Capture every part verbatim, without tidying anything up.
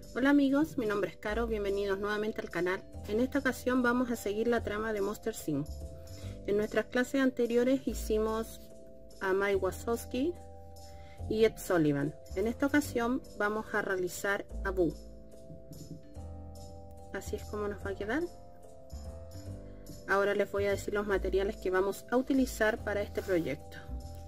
Hola amigos, mi nombre es Caro, bienvenidos nuevamente al canal. En esta ocasión vamos a seguir la trama de Monster inc. En nuestras clases anteriores hicimos a Mike Wazowski y Ed Sullivan. En esta ocasión vamos a realizar a Boo. Así es como nos va a quedar. Ahora les voy a decir los materiales que vamos a utilizar para este proyecto.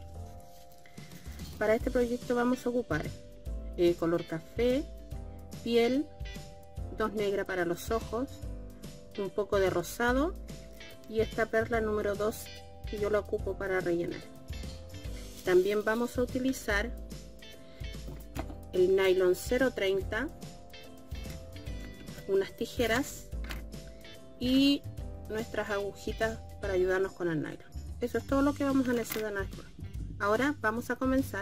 Para este proyecto vamos a ocupar eh, color café, piel, dos negra para los ojos, un poco de rosado y esta perla número dos que yo la ocupo para rellenar. También vamos a utilizar el nylon cero treinta, unas tijeras y nuestras agujitas para ayudarnos con el nylon. Eso es todo lo que vamos a necesitar. Ahora vamos a comenzar.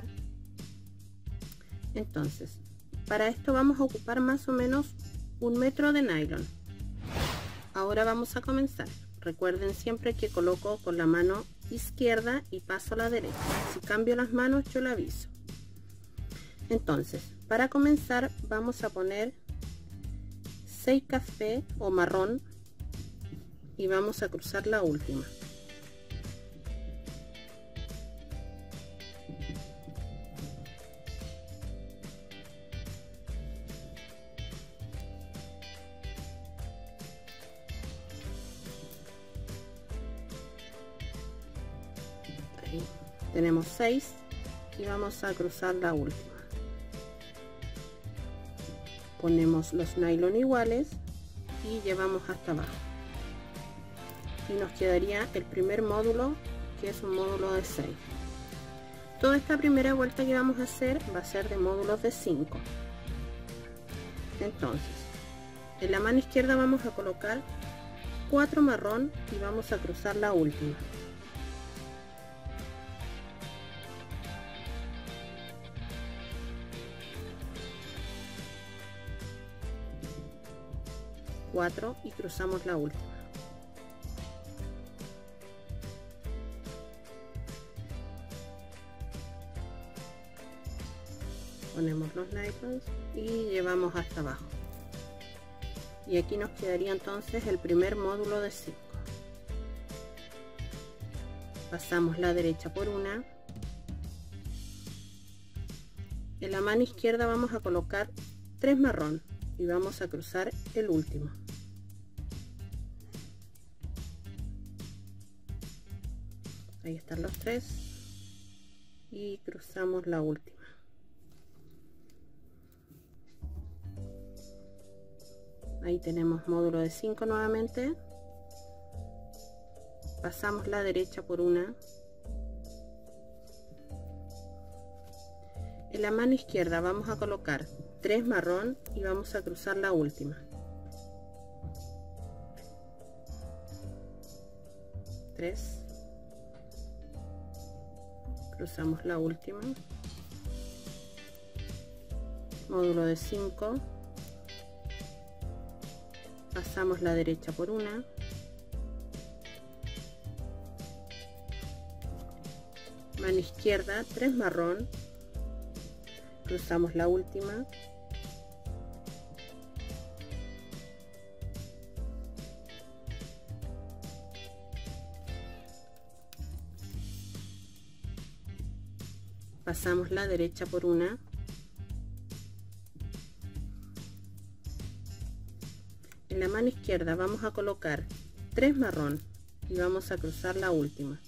Entonces, para esto vamos a ocupar más o menos un metro de nylon. Ahora vamos a comenzar. Recuerden siempre que coloco con la mano izquierda y paso a la derecha. Si cambio las manos yo le aviso. Entonces, para comenzar vamos a poner seis café o marrón y vamos a cruzar la última. Ahí tenemos seis y vamos a cruzar la última. Ponemos los nylon iguales y llevamos hasta abajo y nos quedaría el primer módulo, que es un módulo de seis. Toda esta primera vuelta que vamos a hacer va a ser de módulos de cinco. Entonces, en la mano izquierda vamos a colocar cuatro marrón y vamos a cruzar la última. cuatro y cruzamos la última. Ponemos los nylons y llevamos hasta abajo. Y aquí nos quedaría entonces el primer módulo de cinco. Pasamos la derecha por una. En la mano izquierda vamos a colocar tres marrón y vamos a cruzar el último. Ahí están los tres y cruzamos la última. Ahí tenemos módulo de cinco nuevamente. Pasamos la derecha por una. En la mano izquierda vamos a colocar tres marrón y vamos a cruzar la última. tres. Cruzamos la última. Módulo de cinco. Pasamos la derecha por una. Mano izquierda, tres marrón. Cruzamos la última. Pasamos la derecha por una. En la mano izquierda vamos a colocar tres marrón y vamos a cruzar la última.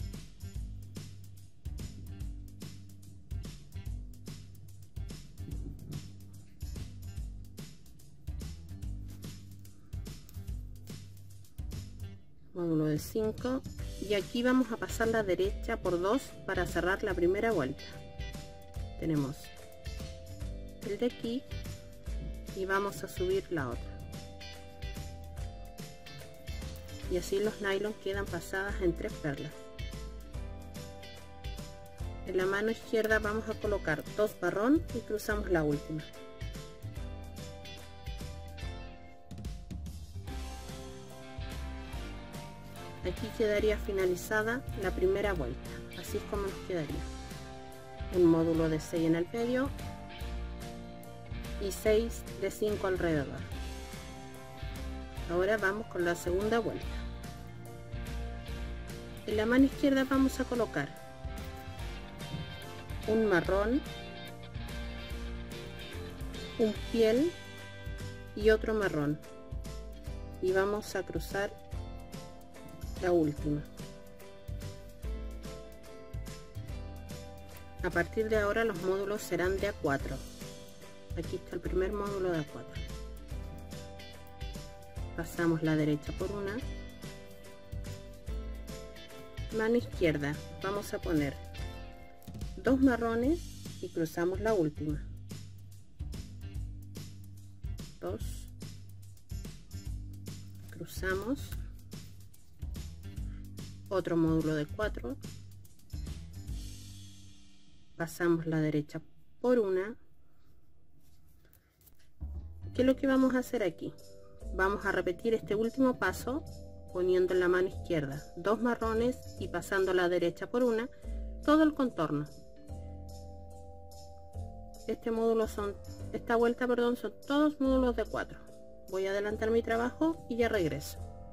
Módulo de cinco y aquí vamos a pasar la derecha por dos para cerrar la primera vuelta. Tenemos el de aquí y vamos a subir la otra. Y así los nylon quedan pasadas en tres perlas. En la mano izquierda vamos a colocar dos marrón y cruzamos la última. Aquí quedaría finalizada la primera vuelta. Así es como nos quedaría. Un módulo de seis en el medio y seis de cinco alrededor. Ahora vamos con la segunda vuelta. En la mano izquierda vamos a colocar un marrón, un piel y otro marrón, y vamos a cruzar la última. A partir de ahora los módulos serán de a cuatro. Aquí está el primer módulo de a cuatro. Pasamos la derecha por una, mano izquierda vamos a poner dos marrones y cruzamos la última, dos, cruzamos, otro módulo de cuatro, pasamos la derecha por una. ¿Qué es lo que vamos a hacer aquí? Vamos a repetir este último paso poniendo en la mano izquierda dos marrones y pasando la derecha por una, todo el contorno. Este módulo son, esta vuelta, perdón, son todos módulos de cuatro. Voy a adelantar mi trabajo y ya regreso.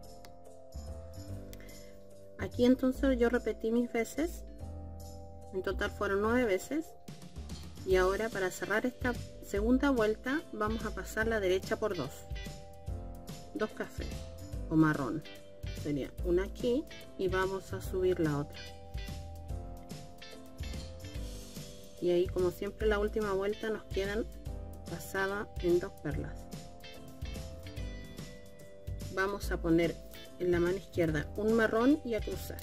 Aquí entonces yo repetí mis veces, en total fueron nueve veces, y ahora para cerrar esta segunda vuelta vamos a pasar la derecha por dos. Dos cafés o marrón, sería una aquí y vamos a subir la otra, y ahí como siempre la última vuelta nos quedan pasada en dos perlas. Vamos a poner en la mano izquierda un marrón y a cruzar.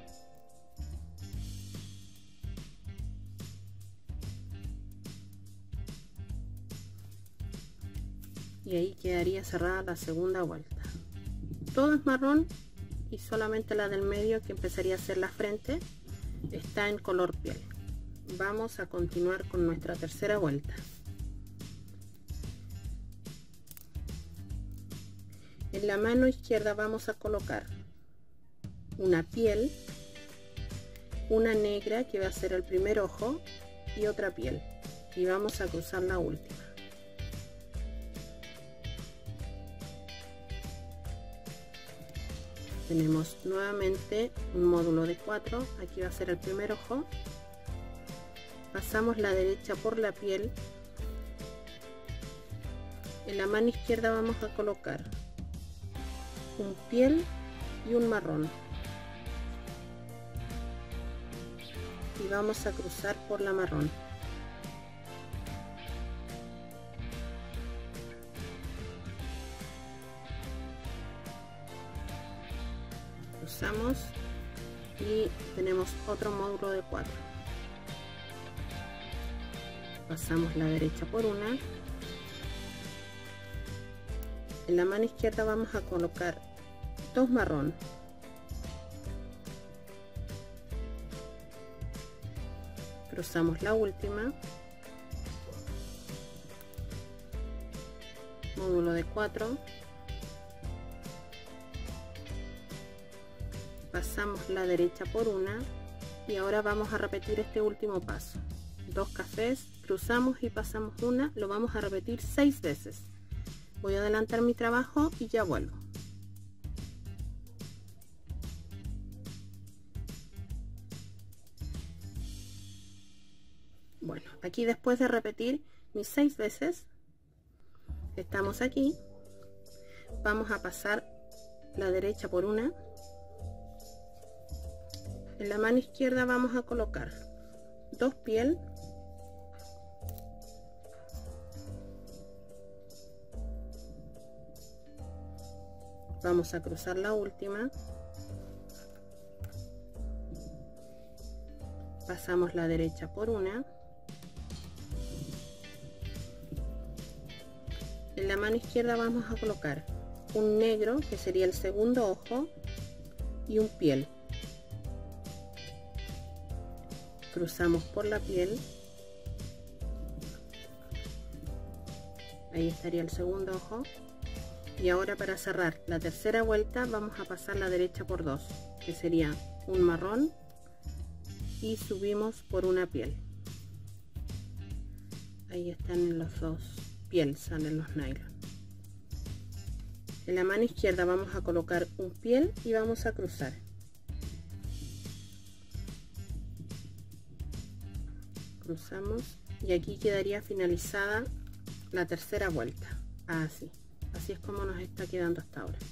Y ahí quedaría cerrada la segunda vuelta. Todo es marrón y solamente la del medio, que empezaría a ser la frente, está en color piel. Vamos a continuar con nuestra tercera vuelta. En la mano izquierda vamos a colocar una piel, una negra que va a ser el primer ojo y otra piel, y vamos a cruzar la última. Tenemos nuevamente un módulo de cuatro, aquí va a ser el primer ojo, pasamos la derecha por la piel, en la mano izquierda vamos a colocar un piel y un marrón, y vamos a cruzar por la marrón. Cruzamos y tenemos otro módulo de cuatro. Pasamos la derecha por una. En la mano izquierda vamos a colocar dos marrón, cruzamos la última, módulo de cuatro, pasamos la derecha por una, y ahora vamos a repetir este último paso. Dos cafés, cruzamos y pasamos una, lo vamos a repetir seis veces. Voy a adelantar mi trabajo y ya vuelvo. Bueno, aquí después de repetir mis seis veces, estamos aquí, vamos a pasar la derecha por una. En la mano izquierda vamos a colocar dos piel, vamos a cruzar la última, pasamos la derecha por una, en la mano izquierda vamos a colocar un negro que sería el segundo ojo y un piel, cruzamos por la piel, ahí estaría el segundo ojo. Y ahora para cerrar la tercera vuelta vamos a pasar la derecha por dos, que sería un marrón, y subimos por una piel. Ahí están los dos piel salen los nylon. En la mano izquierda vamos a colocar un piel y vamos a cruzar. Cruzamos y aquí quedaría finalizada la tercera vuelta. Así, así es como nos está quedando hasta ahora.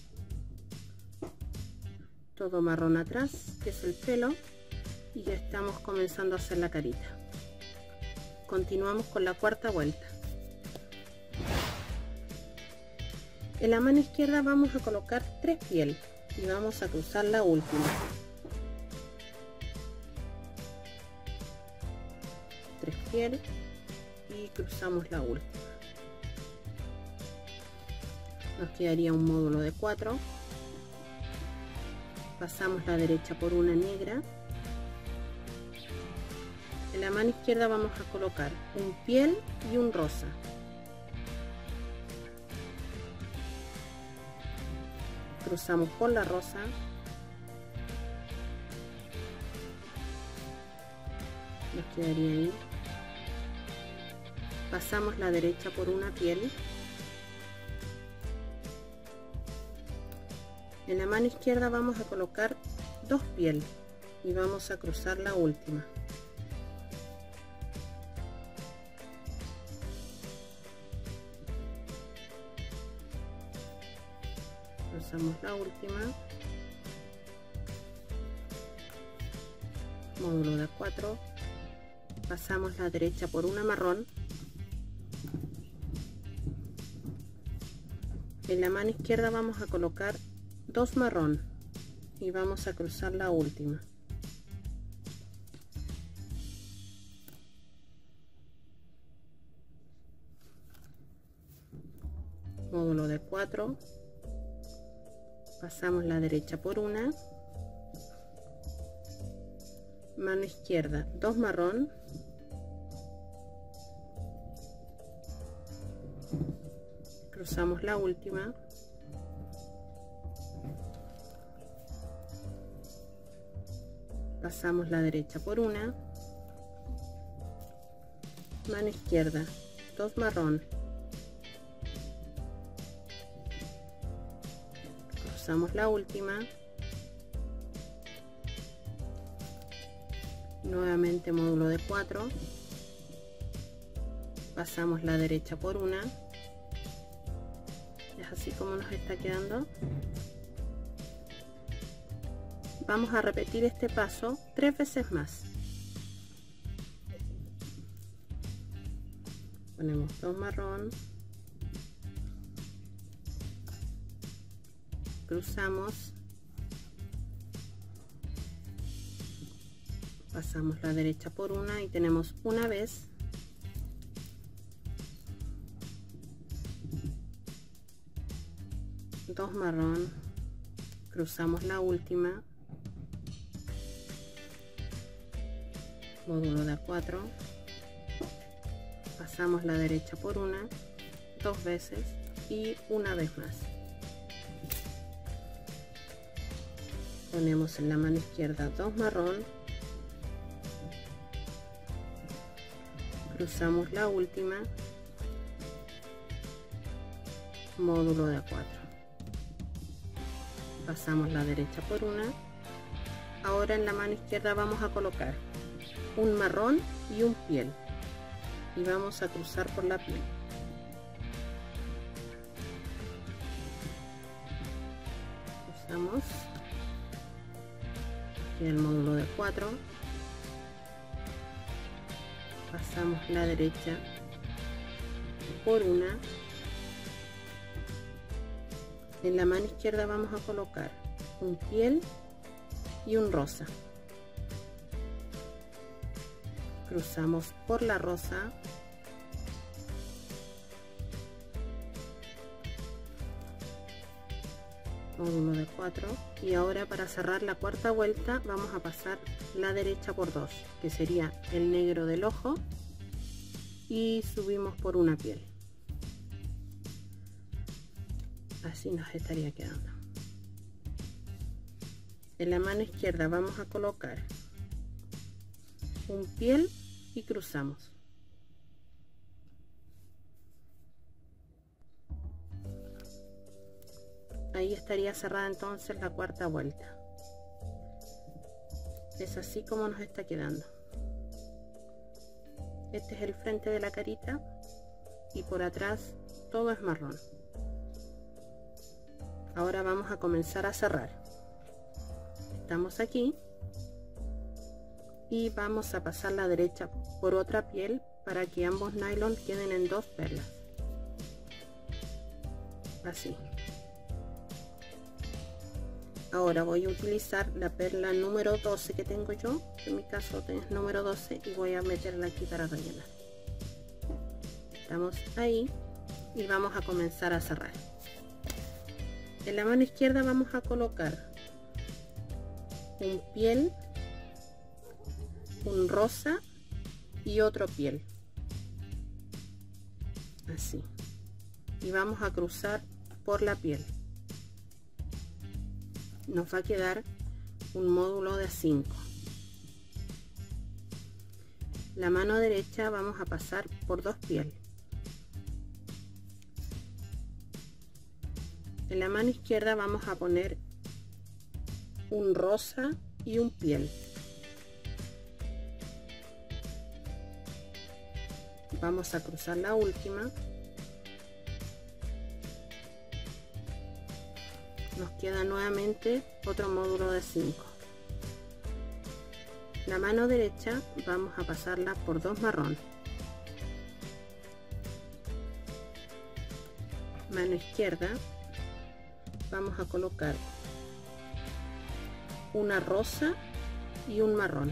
Todo marrón atrás, que es el pelo, y ya estamos comenzando a hacer la carita. Continuamos con la cuarta vuelta. En la mano izquierda vamos a colocar tres pieles y vamos a cruzar la última. Tres pieles y cruzamos la última. Nos quedaría un módulo de cuatro. Pasamos la derecha por una negra. En la mano izquierda vamos a colocar un piel y un rosa. Cruzamos por la rosa. Nos quedaría ahí. Pasamos la derecha por una piel. En la mano izquierda vamos a colocar dos pieles y vamos a cruzar la última. Cruzamos la última, módulo de cuatro, pasamos la derecha por una marrón. En la mano izquierda vamos a colocar dos marrón y vamos a cruzar la última. Módulo de cuatro. Pasamos la derecha por una, mano izquierda, dos marrón, cruzamos la última, pasamos la derecha por una, mano izquierda, dos marrón, cruzamos la última, nuevamente módulo de cuatro, pasamos la derecha por una, es así como nos está quedando. Vamos a repetir este paso tres veces más. Ponemos dos marrón, cruzamos, pasamos la derecha por una y tenemos una vez, dos marrón, cruzamos la última, módulo de cuatro, pasamos la derecha por una, dos veces y una vez más. Ponemos en la mano izquierda dos marrón, cruzamos la última, módulo de cuatro, pasamos la derecha por una. Ahora en la mano izquierda vamos a colocar un marrón y un piel y vamos a cruzar por la piel. Cruzamos. Queda el módulo de cuatro, pasamos la derecha por una, en la mano izquierda vamos a colocar un piel y un rosa, cruzamos por la rosa, módulo de cuatro, y ahora para cerrar la cuarta vuelta vamos a pasar la derecha por dos, que sería el negro del ojo, y subimos por una piel. Así nos estaría quedando. En la mano izquierda vamos a colocar un piel y cruzamos. Ahí estaría cerrada entonces la cuarta vuelta. Es así como nos está quedando. Este es el frente de la carita y por atrás todo es marrón. Ahora vamos a comenzar a cerrar. Estamos aquí y vamos a pasar la derecha por otra piel para que ambos nylon queden en dos perlas. Así. Ahora voy a utilizar la perla número doce que tengo yo, en mi caso es número doce, y voy a meterla aquí para rellenar. Estamos ahí y vamos a comenzar a cerrar. En la mano izquierda vamos a colocar un piel, un rosa y otro piel, así, y vamos a cruzar por la piel. Nos va a quedar un módulo de cinco. La mano derecha vamos a pasar por dos pieles. En la mano izquierda vamos a poner un rosa y un piel. Vamos a cruzar la última. Nos queda nuevamente otro módulo de cinco. La mano derecha vamos a pasarla por dos marrón. Mano izquierda vamos a colocar una rosa y un marrón.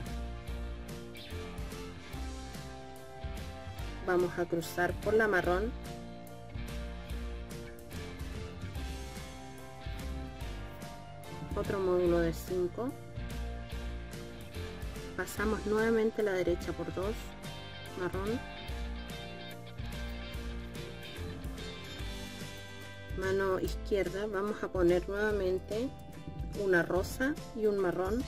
Vamos a cruzar por la marrón. Otro módulo de cinco. Pasamos nuevamente la derecha por dos marrón. Mano izquierda vamos a poner nuevamente una rosa y un marrón.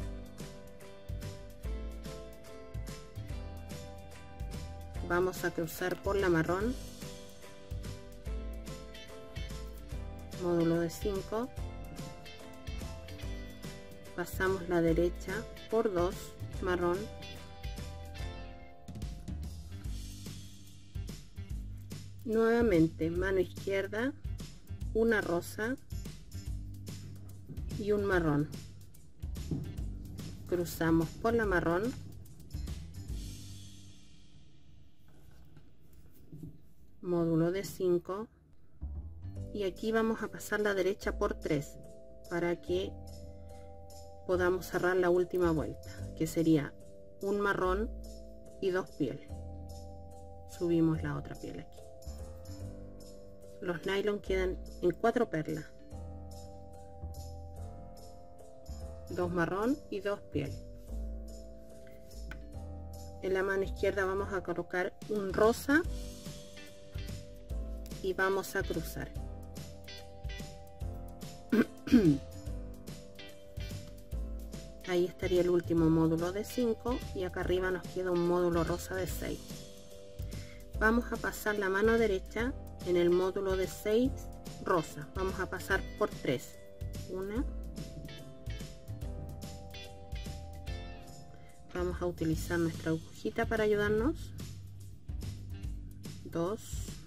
Vamos a cruzar por la marrón, módulo de cinco. Pasamos la derecha por dos marrón. Nuevamente mano izquierda, una rosa y un marrón. Cruzamos por la marrón. Módulo de cinco. Y aquí vamos a pasar la derecha por tres para que podamos cerrar la última vuelta, que sería un marrón y dos pieles. Subimos la otra piel aquí. Los nylon quedan en cuatro perlas, dos marrón y dos piel. En la mano izquierda vamos a colocar un rosa y vamos a cruzar. Ahí estaría el último módulo de cinco y acá arriba nos queda un módulo rosa de seis. Vamos a pasar la mano derecha en el módulo de seis rosa. Vamos a pasar por tres. Una. Vamos a utilizar nuestra agujita para ayudarnos. Dos.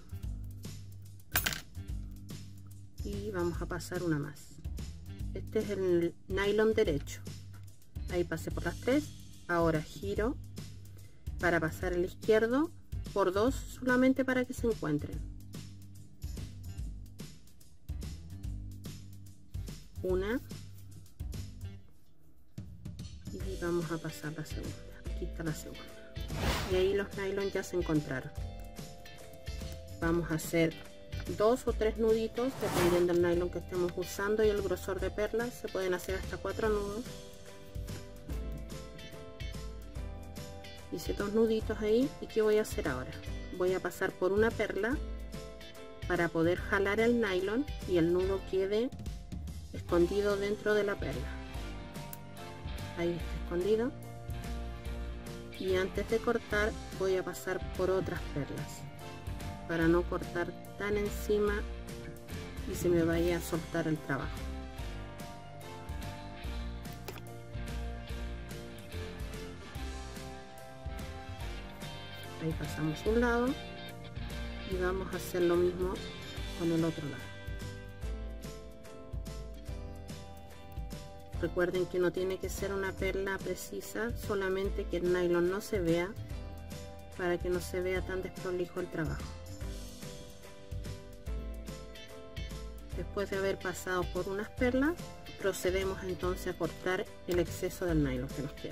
Y vamos a pasar una más. Este es el nylon derecho. Ahí pasé por las tres. Ahora giro para pasar el izquierdo por dos, solamente para que se encuentren. Una. Y vamos a pasar la segunda. Aquí está la segunda. Y ahí los nylon ya se encontraron. Vamos a hacer dos o tres nuditos dependiendo del nylon que estemos usando y el grosor de perlas. Se pueden hacer hasta cuatro nudos. Hice dos nuditos ahí. ¿Y qué voy a hacer ahora? Voy a pasar por una perla para poder jalar el nylon y el nudo quede escondido dentro de la perla. Ahí está escondido. Y antes de cortar voy a pasar por otras perlas para no cortar tan encima y se me vaya a soltar el trabajo. Ahí pasamos un lado y vamos a hacer lo mismo con el otro lado. Recuerden que no tiene que ser una perla precisa, solamente que el nylon no se vea, para que no se vea tan desprolijo el trabajo. Después de haber pasado por unas perlas, procedemos entonces a cortar el exceso del nylon que nos queda.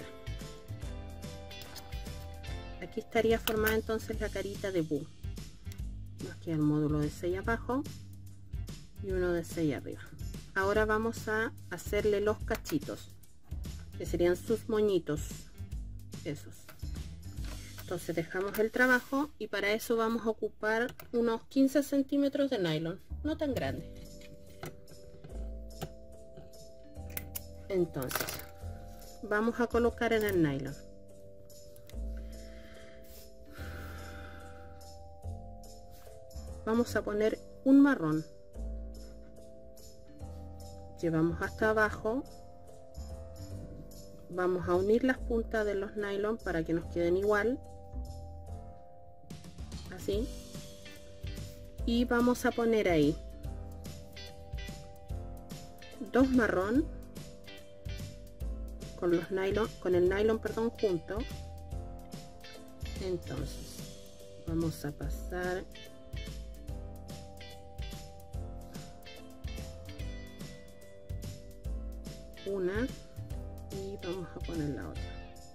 Aquí estaría formada entonces la carita de Boo. Nos queda el módulo de seis abajo y uno de seis arriba. Ahora vamos a hacerle los cachitos, que serían sus moñitos, esos. Entonces dejamos el trabajo y para eso vamos a ocupar unos quince centímetros de nylon, no tan grande. Entonces vamos a colocar en el nylon. Vamos a poner un marrón. Llevamos hasta abajo, vamos a unir las puntas de los nylon para que nos queden igual, así, y vamos a poner ahí dos marrón con los nylon, con el nylon, perdón, junto. Entonces vamos a pasar una y vamos a poner la otra,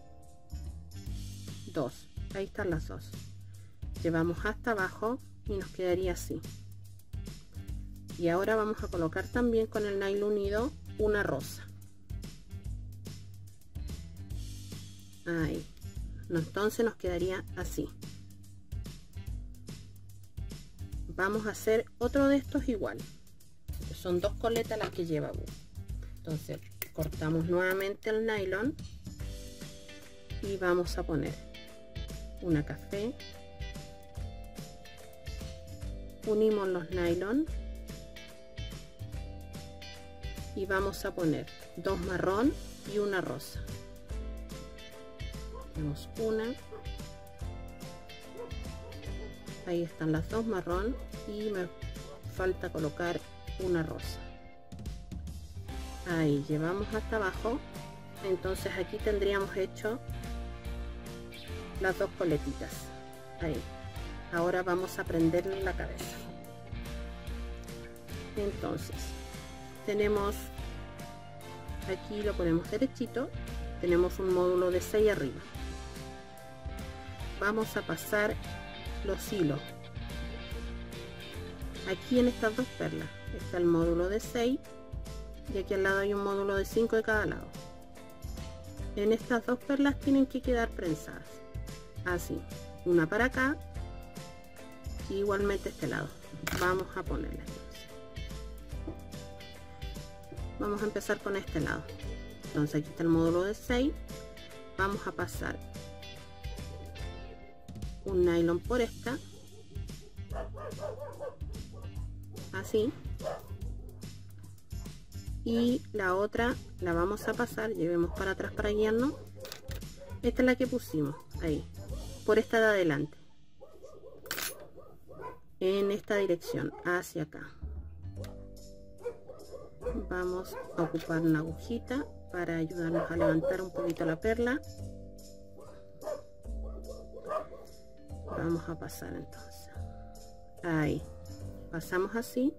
dos, ahí están las dos. Llevamos hasta abajo y nos quedaría así. Y ahora vamos a colocar también con el nylon unido una rosa. Ahí, entonces nos quedaría así. Vamos a hacer otro de estos igual. Son dos coletas las que lleva Boo. Entonces cortamos nuevamente el nylon y vamos a poner una café, unimos los nylon y vamos a poner dos marrón y una rosa. Tenemos una, ahí están las dos marrón y me falta colocar una rosa. Ahí llevamos hasta abajo. Entonces aquí tendríamos hecho las dos coletitas. Ahí. Ahora vamos a prenderle la cabeza. Entonces tenemos aquí, lo ponemos derechito, tenemos un módulo de seis arriba. Vamos a pasar los hilos aquí en estas dos perlas. Está el módulo de seis y aquí al lado hay un módulo de cinco de cada lado. En estas dos perlas tienen que quedar prensadas así, una para acá y igualmente este lado. Vamos a ponerle, vamos a empezar con este lado. Entonces aquí está el módulo de seis, vamos a pasar un nylon por esta, así, y la otra la vamos a pasar, llevemos para atrás para guiarnos. Esta es la que pusimos ahí, por esta de adelante, en esta dirección, hacia acá. Vamos a ocupar una agujita para ayudarnos a levantar un poquito la perla. Vamos a pasar entonces ahí, pasamos así,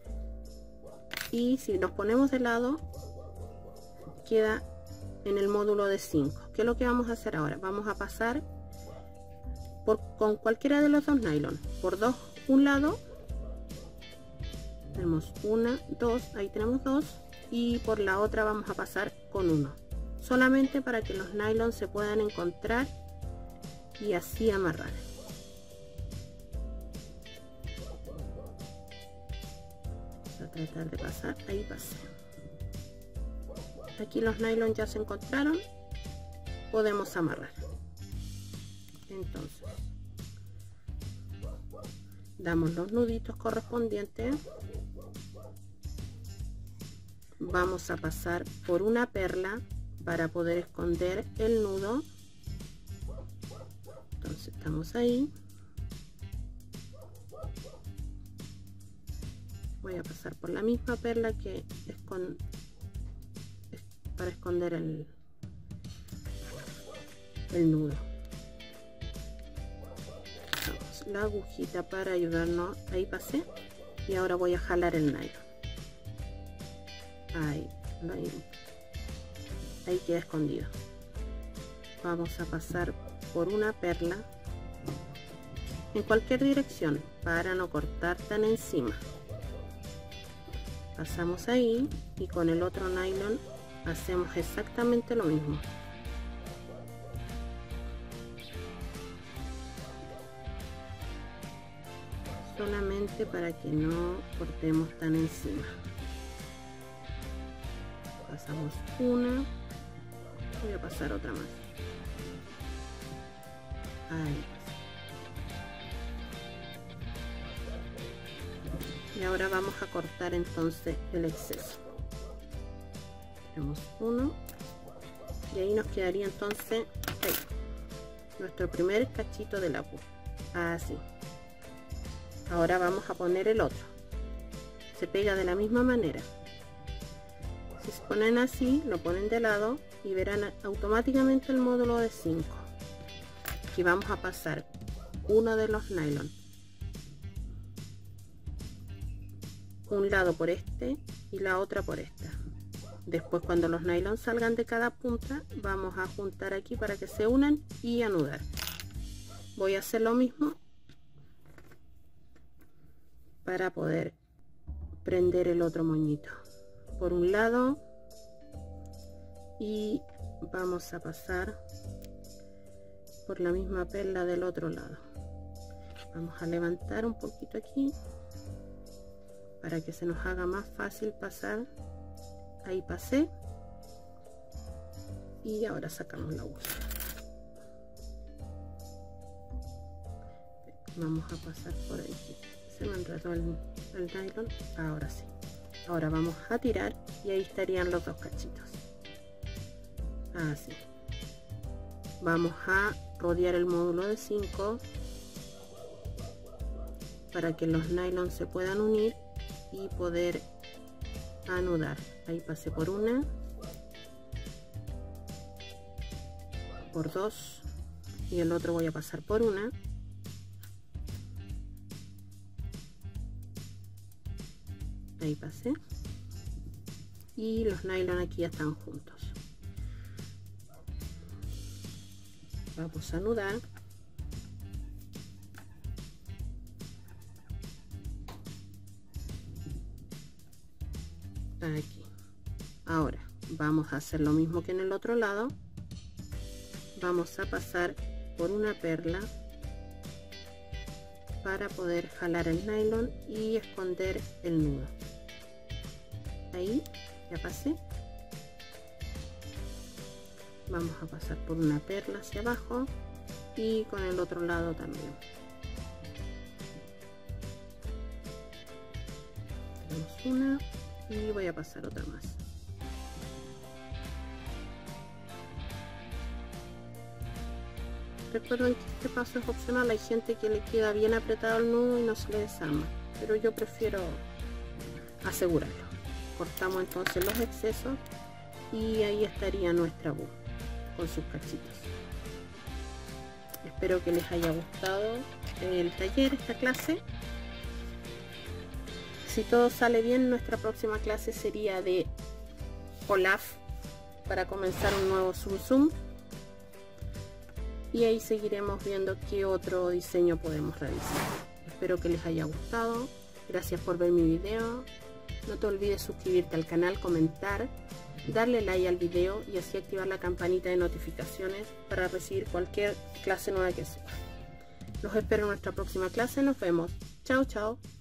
y si nos ponemos de lado queda en el módulo de cinco. ¿Qué es lo que vamos a hacer ahora? Vamos a pasar por, con cualquiera de los dos nylon por dos, un lado, tenemos una, dos, ahí tenemos dos, y por la otra vamos a pasar con uno, solamente para que los nylon se puedan encontrar y así amarrar. Vamos a tratar de pasar, ahí pasé. Aquí los nylon ya se encontraron, podemos amarrar. Entonces damos los nuditos correspondientes vamos a pasar por una perla para poder esconder el nudo. Entonces estamos ahí, voy a pasar por la misma perla que es con es para esconder el, el nudo. Usamos la agujita para ayudarnos. Ahí pasé y ahora voy a jalar el nylon. Ahí, ahí, ahí queda escondido. Vamos a pasar por una perla en cualquier dirección para no cortar tan encima. Pasamos ahí y con el otro nylon hacemos exactamente lo mismo. Solamente para que no cortemos tan encima. Pasamos una, voy a pasar otra más. Ahí. Y ahora vamos a cortar entonces el exceso. Tenemos uno y ahí nos quedaría entonces ahí, nuestro primer cachito de la U. Así. Ahora vamos a poner el otro. Se pega de la misma manera. Si se ponen así, lo ponen de lado y verán automáticamente el módulo de cinco. Aquí vamos a pasar uno de los nylon, un lado por este y la otra por esta. Después, cuando los nylon salgan de cada punta, vamos a juntar aquí para que se unan y anudar. Voy a hacer lo mismo para poder prender el otro moñito por un lado y vamos a pasar por la misma perla del otro lado. Vamos a levantar un poquito aquí para que se nos haga más fácil pasar. Ahí pasé y ahora sacamos la aguja. Vamos a pasar por aquí. Se me enredó el, el nylon. Ahora sí. Ahora vamos a tirar y ahí estarían los dos cachitos. Así. Vamos a rodear el módulo de cinco para que los nylon se puedan unir y poder anudar. Ahí pasé por una, por dos y el otro voy a pasar por una. Ahí pasé y los nylon aquí ya están juntos. Vamos a anudar. Aquí. Ahora vamos a hacer lo mismo que en el otro lado. Vamos a pasar por una perla para poder jalar el nylon y esconder el nudo. Ahí ya pasé. Vamos a pasar por una perla hacia abajo y con el otro lado también. Tenemos una y voy a pasar otra más. Recuerden que este paso es opcional. Hay gente que le queda bien apretado el nudo y no se le desarma, pero yo prefiero asegurarlo. Cortamos entonces los excesos y ahí estaría nuestra bu con sus cachitos. Espero que les haya gustado el taller, esta clase. Si todo sale bien, nuestra próxima clase sería de Olaf para comenzar un nuevo Zum Zum. Y ahí seguiremos viendo qué otro diseño podemos realizar. Espero que les haya gustado. Gracias por ver mi video. No te olvides suscribirte al canal, comentar, darle like al video y así activar la campanita de notificaciones para recibir cualquier clase nueva que suba. Los espero en nuestra próxima clase. Nos vemos. Chao, chao.